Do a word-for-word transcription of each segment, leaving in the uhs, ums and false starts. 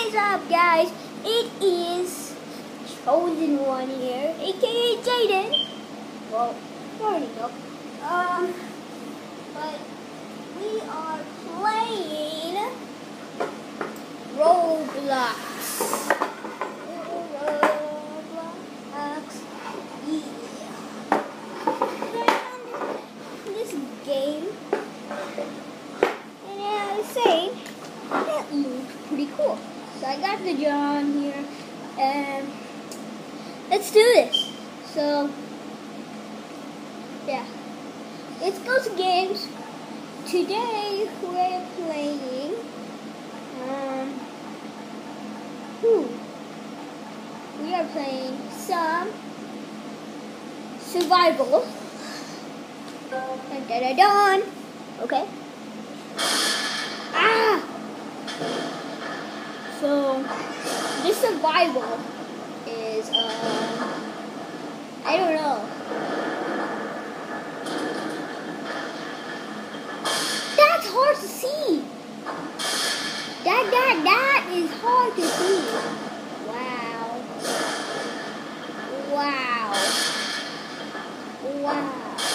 is up, guys? It is Chosen One here, aka Jaden. Well, you already know. Um, but we are playing Roblox. Roblox. Yeah. This game, and I was saying that looks pretty cool. So I got the John here, and let's do this. So, yeah, let's go to games. Today we're playing, um, who? We are playing some survival. Dun, dun, dun, dun. Okay. Ah! So, this survival is, um, I don't know. That's hard to see. That, that, that is hard to see. Wow. Wow. Wow.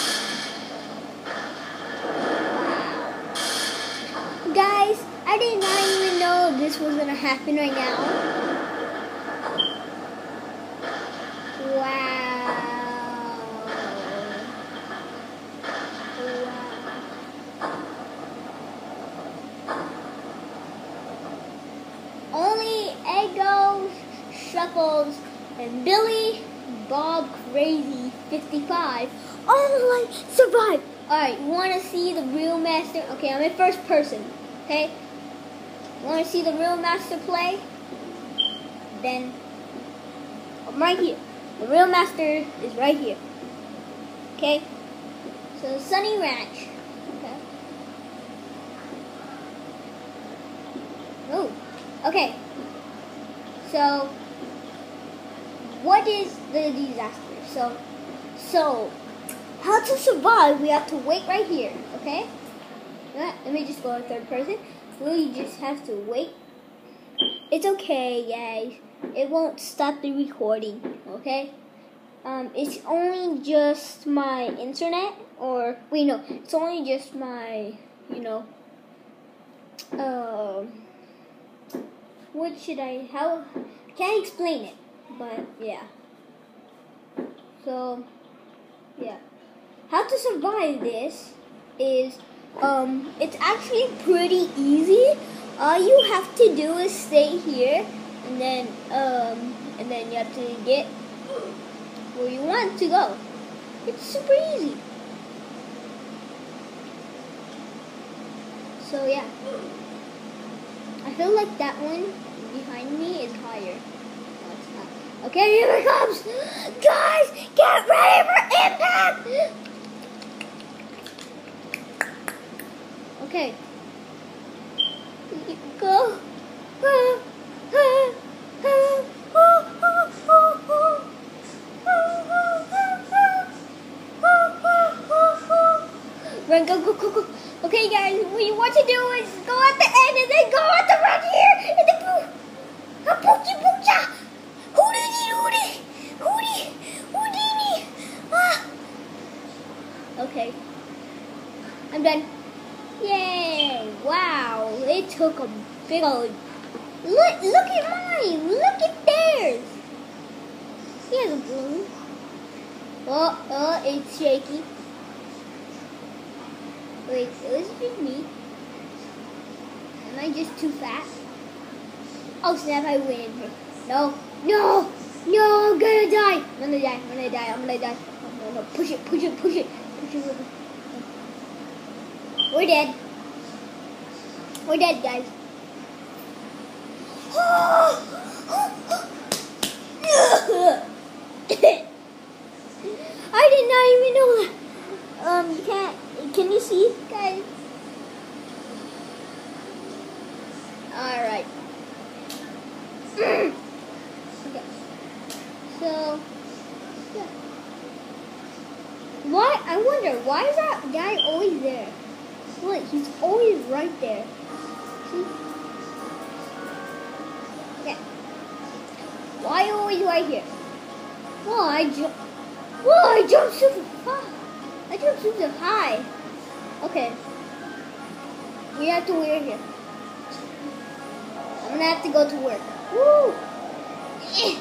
Wow. Guys, I did not even know this was going to happen right now. Wow. Wow. Only Eggo, Shuckles, and Billy Bob Crazy fifty-five online survive. Alright, you want to see the real master? Okay, I'm in first person. Okay? Want to see the real master play? Then I'm right here. The real master is right here. Okay? So Sunny Ranch. Okay. Oh. Okay. So what is the disaster? So so how to survive? We have to wait right here. Okay? Let me just go to third person. We just have to wait. It's okay, guys. It won't stop the recording, okay? Um, it's only just my internet, or wait, no, it's only just my, you know, um, uh, what should I? How? I can't explain it, but yeah. So, yeah, how to survive this is. Um, it's actually pretty easy. All you have to do is stay here, and then um, and then you have to get where you want to go. It's super easy. So yeah, I feel like that one behind me is higher. No, it's not. Okay, here it comes, guys! Get ready for impact! Okay. Go. Run, go, go, go, go. Okay, guys, what you want to do is go at the end and then go at the right here and then poo. A poochie poocha. Houdini, houdini, houdini, houdini. Ah. Okay. I'm done. Yay! Wow! It took a big old... Look! Look at mine! Look at theirs! He has a balloon. Oh, oh, it's shaky. Wait, is it me? Am I just too fat? Oh snap! I win. No! No! No! I'm gonna die! I'm gonna die! I'm gonna die! I'm gonna die! No! No! No! Push it! Push it! Push it! Push it! We're dead. We're dead, guys. I did not even know that. Um, you can't. Can you see, guys? All right. Okay. So, yeah. Why? I wonder why is that guy always there? Look, he's always right there. See? Why are you always right here? Whoa, I jump. Whoa, I jumped super far. I jumped super high. Okay. We have to wear here. I'm gonna have to go to work. Woo! Eh.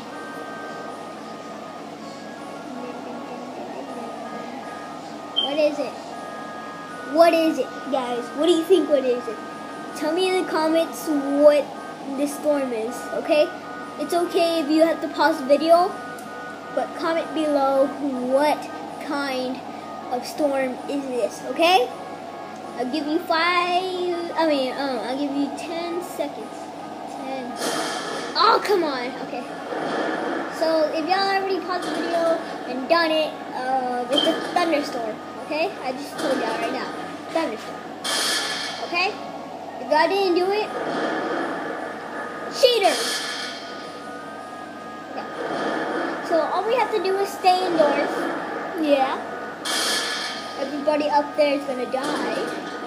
What is it? What is it, guys? What do you think? What is it? Tell me in the comments what this storm is, okay? It's okay if you have to pause the video, but comment below what kind of storm is this, okay? I'll give you five, I mean, um, I'll give you ten seconds. ten. Oh, come on. Okay. So, if y'all already paused the video and done it, uh, it's a thunderstorm, okay? I just told y'all right now. Thunderstorm. Okay? If y'all didn't do it, cheaters. Okay. So, all we have to do is stay indoors. Yeah. Everybody up there is gonna die.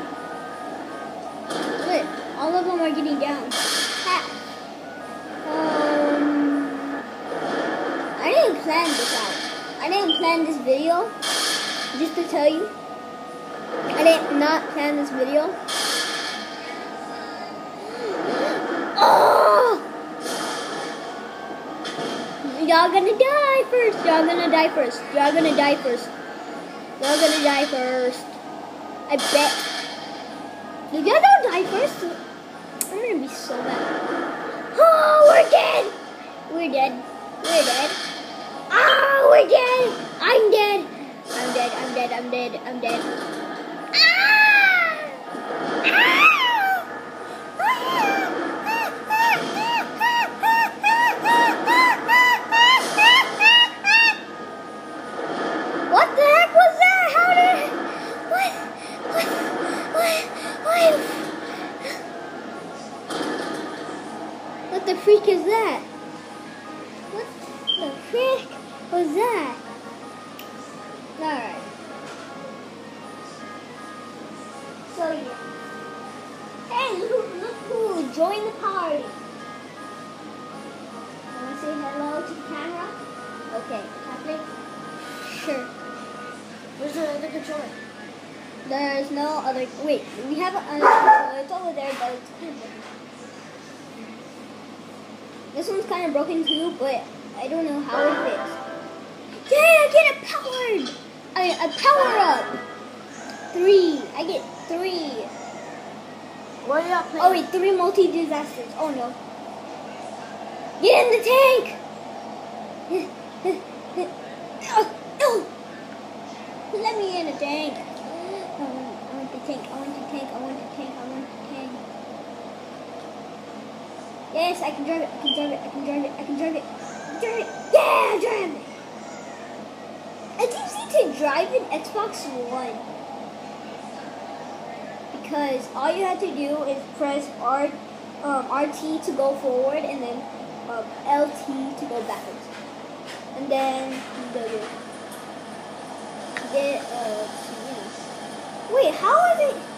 Look, all of them are getting down. Ha. Um, I didn't plan this out. I didn't plan this video. Just to tell you, I did not plan this video. Oh! Y'all gonna die first. Y'all gonna die first. Y'all gonna die first. Y'all gonna die first. I bet. If y'all don't die first, I'm gonna be so mad. Oh, we're dead. We're dead. We're dead. Oh, we're dead. I'm dead. I'm dead. I'm dead. I'm dead. I'm dead. Ah! Ah! What the heck was that? How did... What? What? What? What? What the freak is that? What the frick was that? Alright. So yeah. Hey, look, look who joined the party. Wanna say hello to the camera? Okay, happening? Sure. Where's the other controller? There's no other. Wait, we have another controller. It's over there, but it's kind of broken. This one's kind of broken too, but I don't know how it fits. Yeah, I get it powered. I mean, a power up. Three. I get three. What are y'all playing? Oh wait, three multi disasters. Oh no. Get in the tank. Oh, oh. Let me in the tank. I want, I want the tank. I want the tank. I want the tank. I want the tank. Yes, I can drive it. I can drive it. I can drive it. I can drive it. I can drive it. Yeah, I drive it. It's easy to drive an Xbox One because all you have to do is press R, um, R T to go forward and then um, L T to go backwards, and then the get uh, you know. Wait, how is it?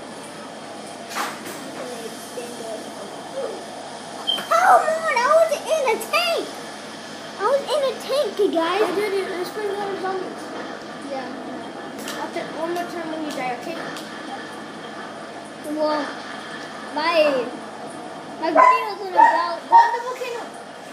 Come on, I was in a tank. I was in a tank, guys. I did it. Let's bring out zombies. Yeah. After one more time when you die, okay? Well, my my video's on about. Go on the volcano.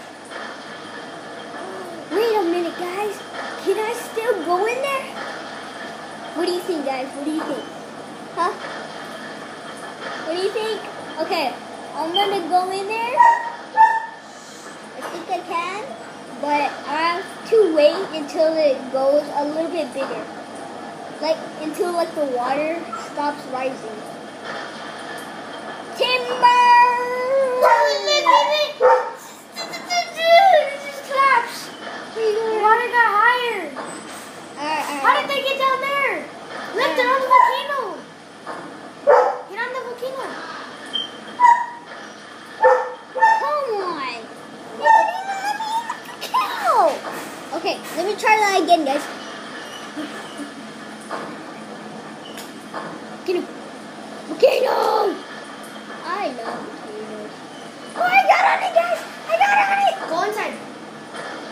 Wait a minute, guys. Can I still go in there? What do you think, guys? What do you think? Huh? What do you think? Okay, I'm gonna go in there. I think I can, but I have to wait until it goes a little bit bigger. Like, until like the water stops rising. Timber! It just collapsed. The water got higher. Alright, alright. How did they get down there? Look, they're on the volcano. Get on the volcano. Come on! They didn't even let me in the volcano! Okay, let me try that again, guys. Volcano! Volcano! I love volcanoes. Oh, I got on it, guys! I got on it! Go inside.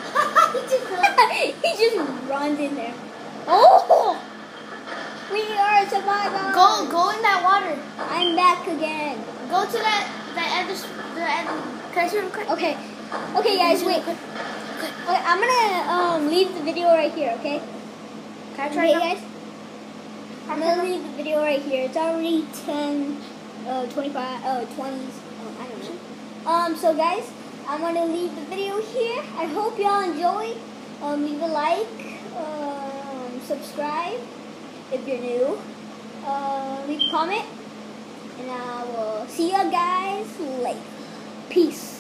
I'm back again. Go to that the end. The end. Can I see real quick? Okay. Okay, guys, wait. Okay, I'm gonna um leave the video right here. Okay. Can I try Okay, now? guys. I'm gonna leave the video right here. It's already ten, uh, twenty-five, uh, twenties. Oh, I don't know. Um, so guys, I'm gonna leave the video here. I hope y'all enjoy. Um, leave a like. Um, subscribe if you're new. Uh, leave a comment, and I will see you guys later. Peace.